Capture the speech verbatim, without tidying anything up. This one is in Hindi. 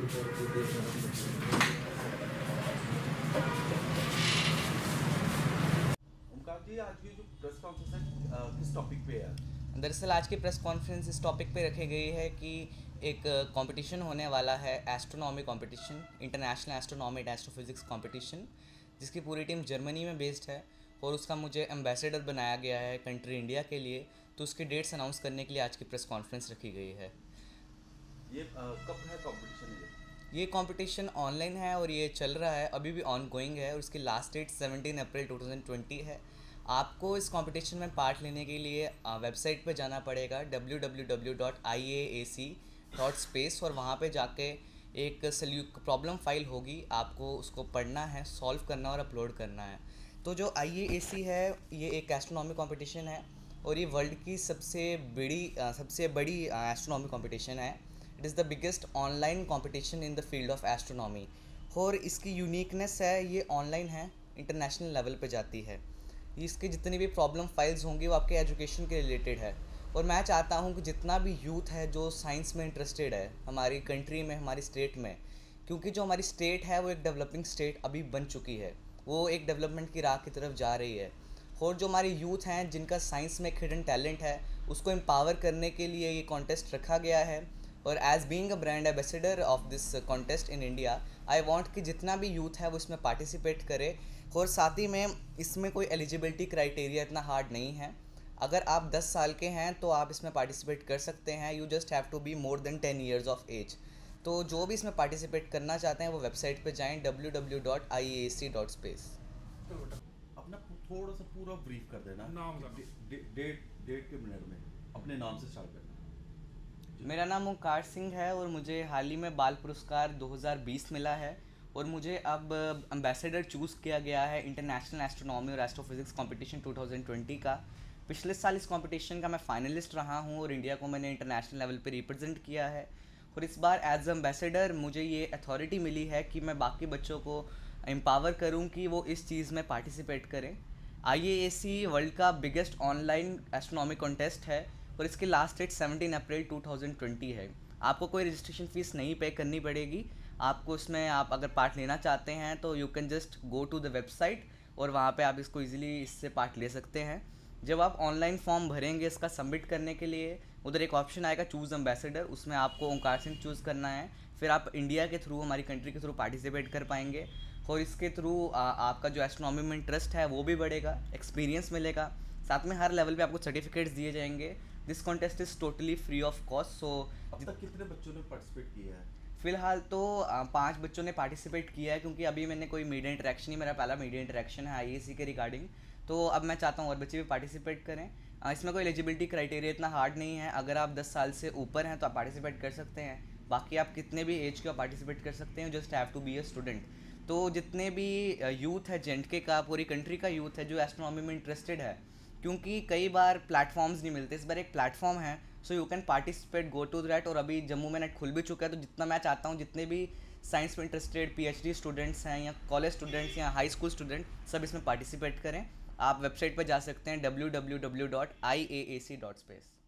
ओमकार जी, आज की जो प्रेस कॉन्फ्रेंस है किस टॉपिक पे है? दरअसल आज की प्रेस कॉन्फ्रेंस इस टॉपिक पे रखी गई है कि एक कंपटीशन होने वाला है, astronomy competition, international astronomy and astrophysics competition, जिसकी पूरी टीम जर्मनी में बेस्ड है और उसका मुझे एम्बेसडर बनाया गया है कंट्री इंडिया के लिए। तो उसकी डेट्स अनाउंस करने के लिए आज की प्रेस कॉन्फ्रेंस रखी गई है। ये आ, कब है कंपटीशन? ये ये कंपटीशन ऑनलाइन है और ये चल रहा है, अभी भी ऑन गोइंग है और उसकी last date seventeen April two thousand twenty है। आपको इस कंपटीशन में पार्ट लेने के लिए वेबसाइट पे जाना पड़ेगा W W W dot I A A C dot space और वहाँ पे जाके एक सल्यू प्रॉब्लम फाइल होगी, आपको उसको पढ़ना है, सॉल्व करना और अपलोड करना है। तो जो आई ए ए सी है ये एक एस्ट्रोनॉमी कंपटीशन है और ये वर्ल्ड की सबसे बड़ी सबसे बड़ी एस्ट्रोनॉमी कंपटीशन है। It is the biggest online competition in the field of astronomy और इसकी यूनिकनेस है ये ऑनलाइन है, इंटरनेशनल लेवल पे जाती है। इसकी जितनी भी प्रॉब्लम फाइल्स होंगी वो आपके एजुकेशन के रिलेटेड है और मैं चाहता हूँ कि जितना भी यूथ है जो साइंस में इंटरेस्टेड है हमारी कंट्री में, हमारी स्टेट में, क्योंकि जो हमारी स्टेट है वो एक डेवलपिंग स्टेट अभी बन चुकी है, वो एक डेवलपमेंट की राह की तरफ जा रही है और जो हमारे यूथ हैं जिनका साइंस में एक हिडन टैलेंट है उसको एम्पावर करने के लिए ये कॉन्टेस्ट रखा गया है। और as being a brand ambassador of this contest in India, I want कि जितना भी यूथ है वो इसमें पार्टिसिपेट करे और साथ ही में इसमें कोई एलिजिबिलिटी क्राइटेरिया इतना हार्ड नहीं है। अगर आप दस साल के हैं तो आप इसमें पार्टिसिपेट कर सकते हैं। You just have to be more than ten years of age. तो जो भी इसमें पार्टिसिपेट करना चाहते हैं वो वेबसाइट पे जाएं W W W dot I A A C dot space. अपना थोड़ा सा पूरा ब्रीफ कर देना, नाम डेट डेट के मिनट में अपने नाम से स्टार्ट करना। मेरा नाम ओंकार सिंह है और मुझे हाल ही में बाल पुरस्कार दो हज़ार बीस मिला है और मुझे अब एम्बेसडर चूज़ किया गया है इंटरनेशनल एस्ट्रोनॉमी और astrophysics competition two thousand twenty का। पिछले साल इस कंपटीशन का मैं फाइनलिस्ट रहा हूं और इंडिया को मैंने इंटरनेशनल लेवल पे रिप्रेजेंट किया है और इस बार एज एम्बेसडर मुझे ये अथॉरिटी मिली है कि मैं बाकी बच्चों को एम्पावर करूं कि वो इस चीज़ में पार्टिसिपेट करें। I A A C world का बिगेस्ट ऑनलाइन एस्ट्रोनॉमी कॉन्टेस्ट है और इसकी last date seventeen April two thousand twenty है। आपको कोई रजिस्ट्रेशन फ़ीस नहीं पे करनी पड़ेगी। आपको इसमें आप अगर पार्ट लेना चाहते हैं तो you can just go to the website और वहाँ पे आप इसको इजीली इससे पार्ट ले सकते हैं। जब आप ऑनलाइन फॉर्म भरेंगे इसका सबमिट करने के लिए, उधर एक ऑप्शन आएगा चूज़ एम्बेसडर, उसमें आपको ओंकार सिंह चूज़ करना है। फिर आप इंडिया के थ्रू, हमारी कंट्री के थ्रू पार्टिसिपेट कर पाएंगे और इसके थ्रू आपका जो एस्ट्रोनॉमी में इंटरेस्ट है वो भी बढ़ेगा, एक्सपीरियंस मिलेगा, साथ में हर लेवल पे आपको सर्टिफिकेट्स दिए जाएंगे। This contest is totally free of cost. So अब तक कितने बच्चों ने पार्टिसिपेट किया है? फ़िलहाल तो पाँच बच्चों ने पार्टिसिपेट किया है क्योंकि अभी मैंने कोई मीडिया इंटरेक्शन ही, मेरा पहला मीडिया इंटरेक्शन है आई ए ए सी के रिगार्डिंग। तो अब मैं चाहता हूँ और बच्चे भी पार्टिसिपेट करें। इसमें कोई एलिजिबिलिटी क्राइटेरिया इतना हार्ड नहीं है। अगर आप दस साल से ऊपर हैं तो आप पार्टिसिपेट कर सकते हैं, बाकी आप कितने भी एज के आप पार्टिसिपेट कर सकते हैं, just have to be a student. तो जितने भी यूथ है जे एंड के का, पूरी कंट्री का यूथ है जो एस्ट्रोनॉमी में इंटरेस्टेड है, क्योंकि कई बार प्लेटफॉर्म्स नहीं मिलते, इस बार एक प्लेटफॉर्म है, so you can participate, go to that. और अभी जम्मू में नेट खुल भी चुका है, तो जितना मैं चाहता हूँ जितने भी साइंस में interested P H D students हैं या कॉलेज स्टूडेंट्स या हाई स्कूल स्टूडेंट, सब इसमें पार्टिसिपेट करें। आप वेबसाइट पर जा सकते हैं W W W dot I A A C dot space.